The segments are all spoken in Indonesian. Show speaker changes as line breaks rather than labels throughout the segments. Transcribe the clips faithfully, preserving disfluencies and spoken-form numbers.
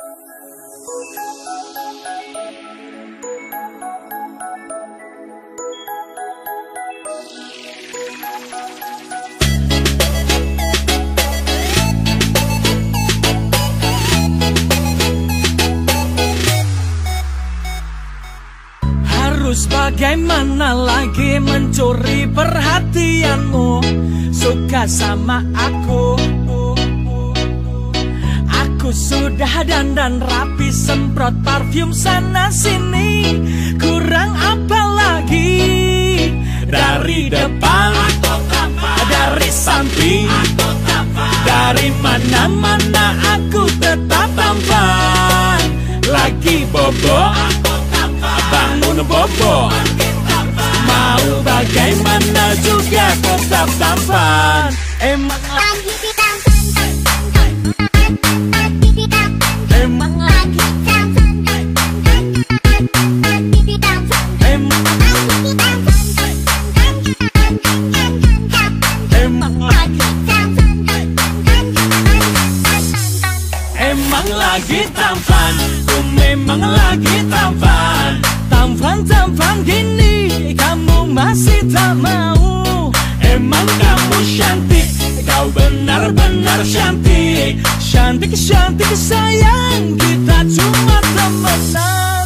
Harus bagaimana lagi mencuri perhatianmu? Suka sama aku, aku sudah dandan rapi, semprot parfum sana sini. Kurang apa lagi? Dari depan, dari samping, dari mana-mana aku tetap tampan. Lagi bobo, bangun bobo, mau bagaimana juga tetap tampan. Emang lagi tampan, emang lagi tampan, emang emang lagi tampan, emang lagi tampan, ku memang lagi tampan. Tampan-tampan gini kamu masih tak mau. Emang kamu cantik, kau benar-benar cantik. Cantik-cantik sayang, kita cuma temenan.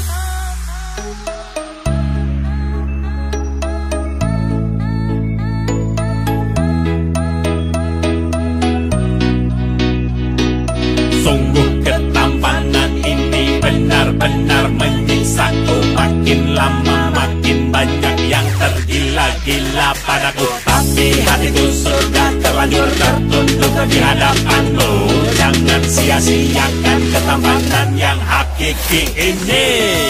Sungguh ketampanan ini benar-benar menyiksaku. Makin lama makin banyak yang tergila-gila padaku. Tapi hatiku sudah terlanjur tertunduk di hadapanmu. Jangan sia-siakan ketampanan yang hakiki ini.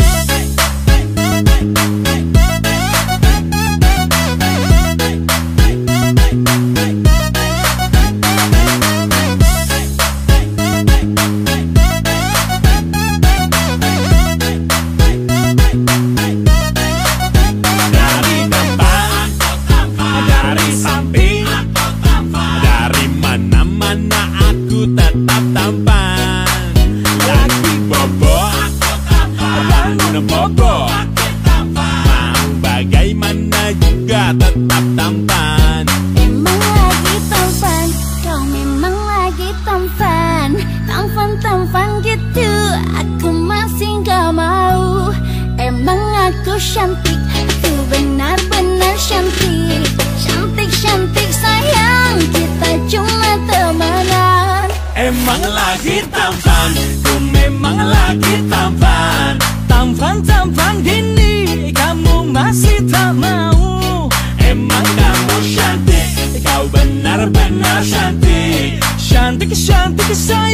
Tetap tampan, lagi bobo, bangun bobo, mau bagaimana juga tetap tampan.
Emang lagi tampan, kau memang lagi tampan. Tampan-tampan gitu, aku masih gak mau. Emang aku cantik, aku benar-benar cantik. Cantik-cantik sayang, kita cuma temenan.
Emang lagi tampan, ku memang lagi tampan. Tampan-tampan gini kamu masih tak mau. Emang kamu cantik, kau benar-benar cantik. Cantik-cantik sayang.